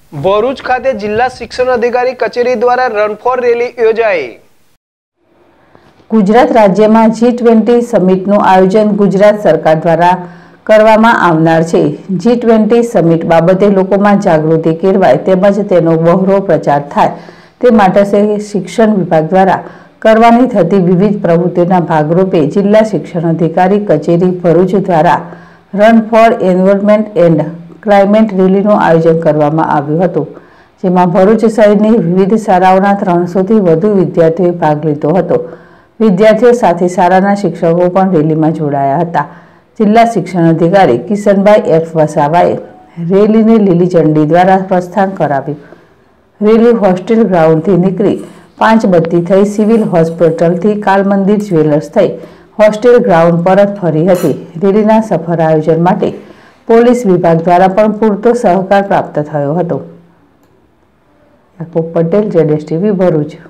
ભરૂચ ખાતે જિલ્લા શિક્ષણ અધિકારી કચેરી દ્વારા રન ફોર રેલી યોજાઈ। ગુજરાત રાજ્યમાં G20 સમિટનું આયોજન ગુજરાત સરકાર દ્વારા કરવામાં આવનાર છે। G20 સમિટ બાબતે લોકોમાં જાગૃતિ કેળવાય તેમજ તેનો બહોળો પ્રચાર થાય તે માટે શિક્ષણ વિભાગ દ્વારા કરવાની થતી વિવિધ પ્રવૃત્તિઓના ભાગરૂપે જિલ્લા શિક્ષણ અધિકારી કચેરી ભરૂચ દ્વારા run for environment and climate રેલીનું આયોજન કરવામાં આવ્યું હતું, જેમાં ભરૂચ શહેરની વિવિધ શાળાઓના 300થી વધુ વિદ્યાર્થીઓએ ભાગ લીધો હતો। વિદ્યાર્થીઓ સાથે શાળાના શિક્ષકો પણ રેલીમાં જોડાયા હતા। જિલ્લા શિક્ષણ અધિકારી કિશનભાઈ એફ વસાવાએ રેલીને લીલી ઝંડી દ્વારા પ્રસ્થાન કરાવ્યું। રેલી હોસ્ટેલ ગ્રાઉન્ડથી નીકળી 5 બત્તી થઈ સિવિલ હોસ્પિટલથી કાલ મંદિર જ્વેલર્સ થઈ હોસ્ટેલ ગ્રાઉન્ડ પરત ફરી હતી। રેલીના સફળ આયોજન માટે પોલીસ વિભાગ દ્વારા પણ પૂરતો સહકાર પ્રાપ્ત થયો હતો। યાકુબ પટેલ, ZSTV ભરૂચ।